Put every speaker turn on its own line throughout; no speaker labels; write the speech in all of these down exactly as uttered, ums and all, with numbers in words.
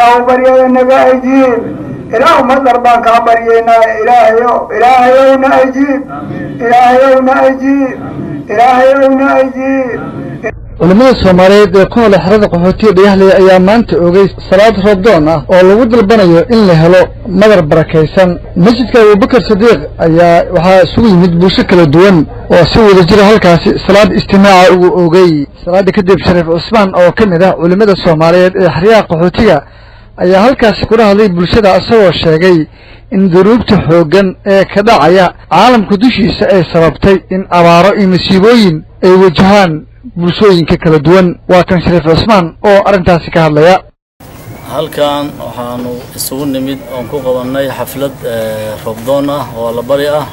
إله بريا نجايجيب إله مصدر بانك برينا إلهيو إلهيو نأجيب إلهيو نأجيب إلهيو نأجيب
culimada Soomaaliyeed ee ku nool xerada qaxootiga Dhagaxley ayaa maanta oogay salaad roobdoon ah oo lagu dalbanayo in la helo madar barakeysan masjidka Abubakar Sadiq ayaa waxa isugu yimid bulsho kala duwan oo si wada jir halkaasi salaad istimaaca ugu oogay salaada kadib Shariif Cusmaan oo kamid ah culimada Soomaaliyeed ee xeryaha qaxootiga ayaa halkaasi ku hadlay bulshada asagoo sheegay in duruubta xoogan ee ka dhacaya caalamka dushiisa ay sababtay in abaaro iyo masiibooyin ay wajahaan bulshooyinka kala duwan waa kan Shariif Cusmaan oo arintaasi ka hadlaya
halkan waxaanu isugu nimid oo ku qabanay xaflad roobdoon ah oo la bari ah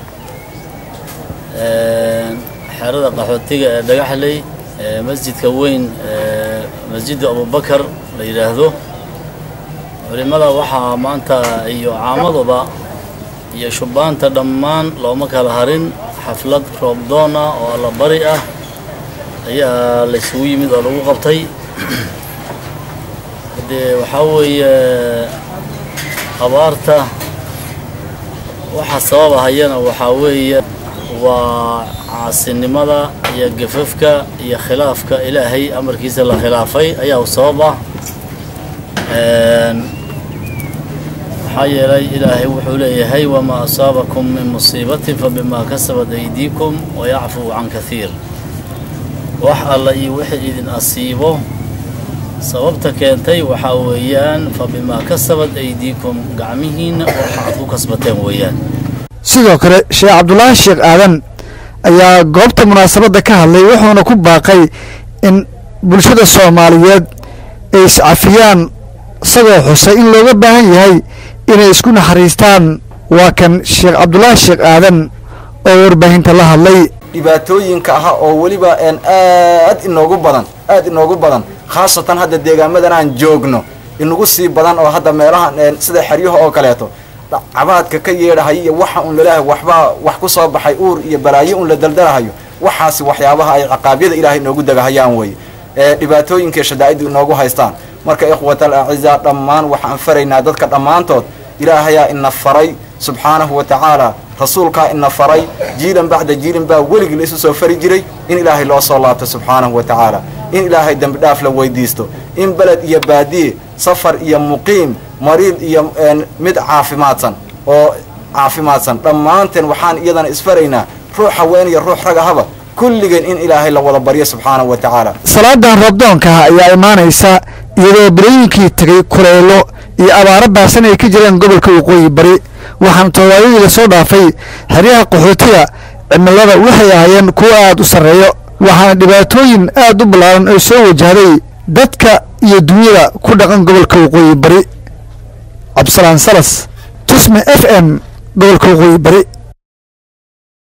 ee xerada qaxootiga ee Dhagaxley masjidka weyn masjidka Abubakar la yiraahdo culimada waxa maanta iyo caamadoba iyo shubaanta dhammaan looma kala harin xaflad roobdoon ah oo la bari ah ayaa la isugu yimid oo lagu qabtay hadee waxa weeye abaarta waxa sababahayana waxa weeye waa caasinimada iyo gafafka iyo khilaafka Ilaahay amarkiisa la khilaafay ayaa sababa een waxa yeelay Ilaahay wuxuu leeyahay wama asaabakum min musiibatin fabima kasabat aydiikum wa ya'fu 'an kathiir wax alla iyo wixii idin asiibo sababta keentay waxa weeyaan fabima kasabat aydiikum gacmihiina waxa aad ku kasbateen weeyaan
sidoo kale Sheekh Cabdullaahi Sheekh Aadan ayaa goobta munaasabada ka hadlay wuxuuna ku baaqay in bulshada Soomaaliyeed ay iscafiyaan sabab xusay in looga baahan yahay inay isku naxariistaan waa kan Sheekh Cabdullaahi Sheekh Aadan oo warbaahinta la hadlay
dhibaatooyinka ah oo waliba aan aad inoogu badan aad inoogu badan khaasatan hadda deegaamadan aan joogno inagu sii badan oo hadda meelahan sida xariyaha oo kaleeto cabaadka ka yeedhahay iyo waxa uu leeyahay waxba wax ku soo baxay uur iyo balaayo uu la daldalahayo waxaasi waxyaabaha ay ciqaabiyada Ilaahay noogu dagahayaan way ee dhibaatooyinka shadaa'id inoogu haystaan marka ikhwatal a'izaa dhammaan waxaan faraynaa dadka dhamaantood Ilaahay ina faray subhanahu wa ta'ala rasuulka ina faray jiilan bacda jiilan baa waliga la soo fari jiray in Ilaahay loo soo laabto subhanahu wa ta'ala in Ilaahay dambi dhaaf la weydiisto in balad iyo baadiye safar iyo muqiim mariid iyo mid caafimaadsan oo caafimaadsan dhamaanteen waxaan iyadana isfaraynaa ruux haween iyo ruux rag ahaba kulligeen in Ilaahay la wada bariyo subhanahu wa ta'ala
salaadan roobdoonka ayaa imaanaysa iyadoo bilooyinkii tagay kuleelo iyo abaaro baasan ay ka jireen gobolka Waqooyi Bari waxaan toodaayada soo dhaafay xeryaha qaxootiga cimilada waxay ahaayeen kuwa aad u sareeyo waxaana dhibaatooyin aad u balaaran oo soo wajahday dadka iyo dunyada ku dhaqan gobolka Waqooyi Bari Absalaan Salas Tusme F M gobolka Waqooyi Bari